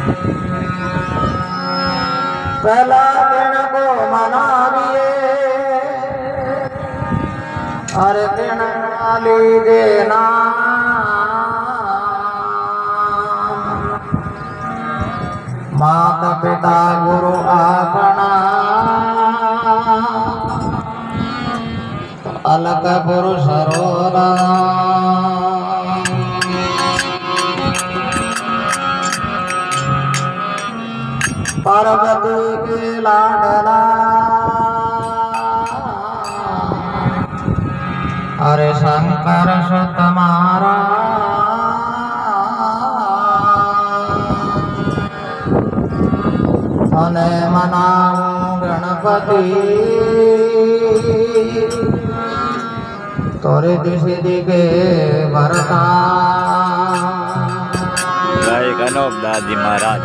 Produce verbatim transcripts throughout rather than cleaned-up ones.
पहला दिन को मनाविए हर दिन लीजे नाम माता पिता गुरु अपना अलग पुरुष रोना पार्वती के लाडला अरे शंकर सुत मारा अने मनाऊं गणपति तोरे दिशि के भरता जय गणोब दादी महाराज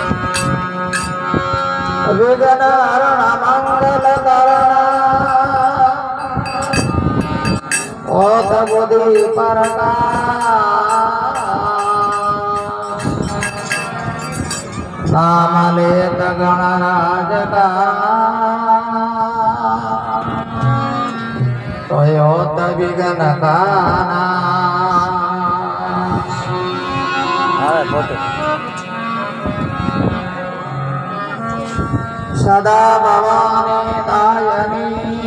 विघ्न हरण मंगल करण ओत बुद्धि परका नाम लेत गणराज का तो होत विघ्न का सदा भवानी दायनी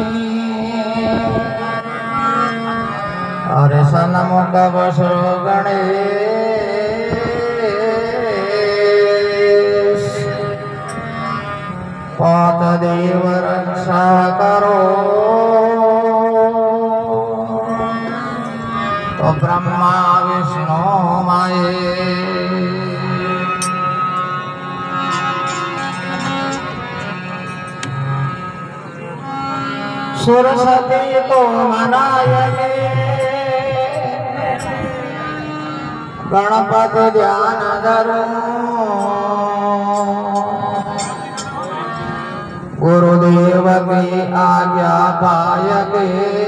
अरे सन्मुख बसो गणेश पात देव रक्षा करो तो ब्रह्मा विष्णु माये सरस्वती को मनाए गणपति ध्यान धरो गुरुदेव की आज्ञा पायके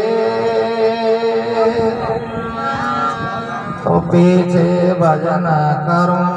तो पीछे भजन करूं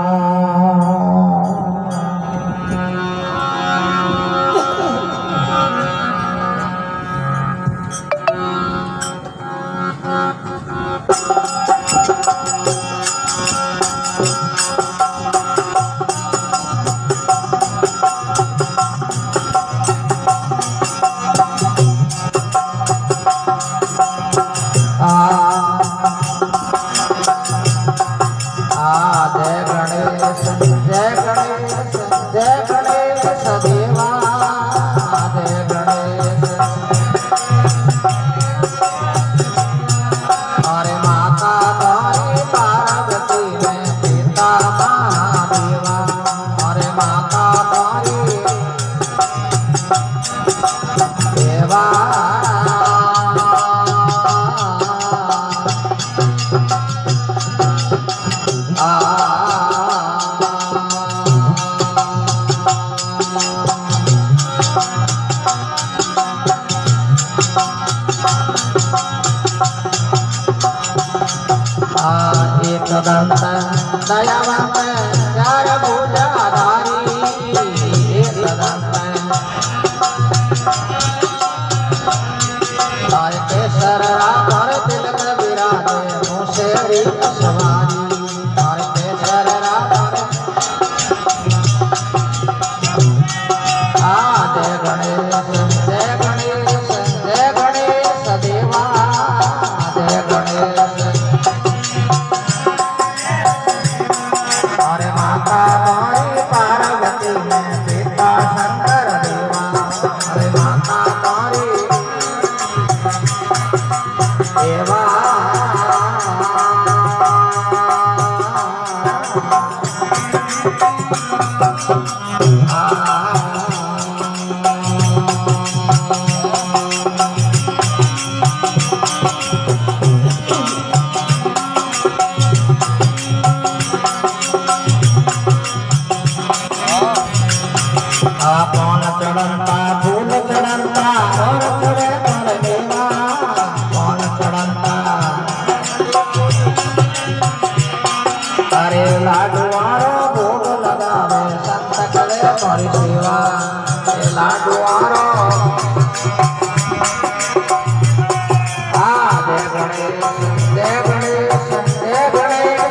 दंत दयावंत चार भुजाधारी एक दंत आय केसर राधर तिलक विराजे मुसेरी सवारी आय केसर राधर आ जय गणेश जय गणेश जय गणेश देवा जय गणेश माता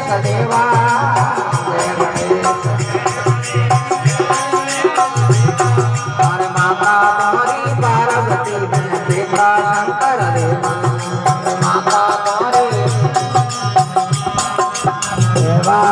देवा जय गणेश हरे माता तुम्हारी पार्वती पिता शंकर देवा माता तुम्हारी देवा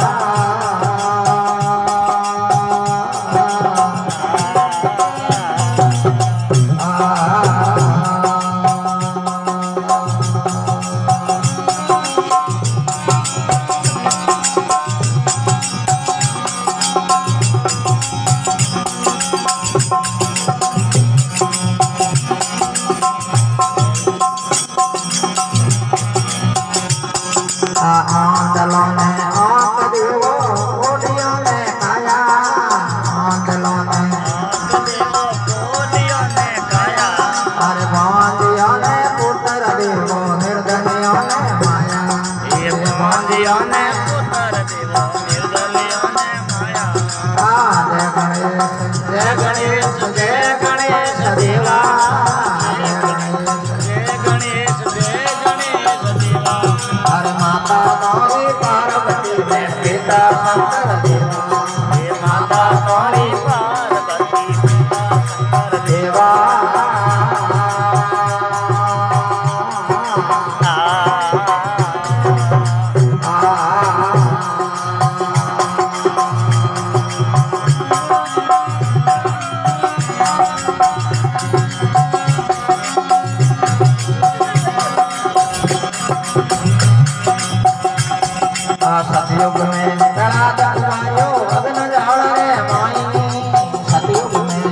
आंदोलन में आंक देवो कोटियों में काया आंदोलन में कोटियों ने काया अरे बांधियों ने पुत्र देवो निर्दलियों ने माया ये बांधियों ने पुत्र देवो निर्दलियों ने माया आ जय गणेश जय गणेश जय गणेश देवा जय गणेश जय गणेश जय गणेश देवा हरे माता गौरी पार्वती में पिता शंकर देवा हे माता गौरी पार्वती पिता शंकर देवा सतयुग में गड़ा दलवायो अग्न जाड़ रे माई सतयुग में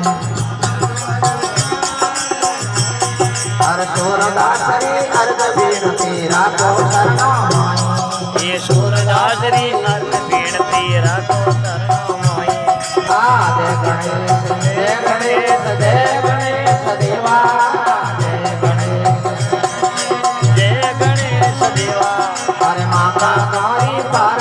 हर सूरदासरी अर्घ बीनती राखो शरणो माई ये सूरदासरी अर्घ बीनती राखो शरणो माई आ जय गणेश जय गणेश जय गणेश देवा जय गणेश जय गणेश देवा हरे माता गौरी पार्वती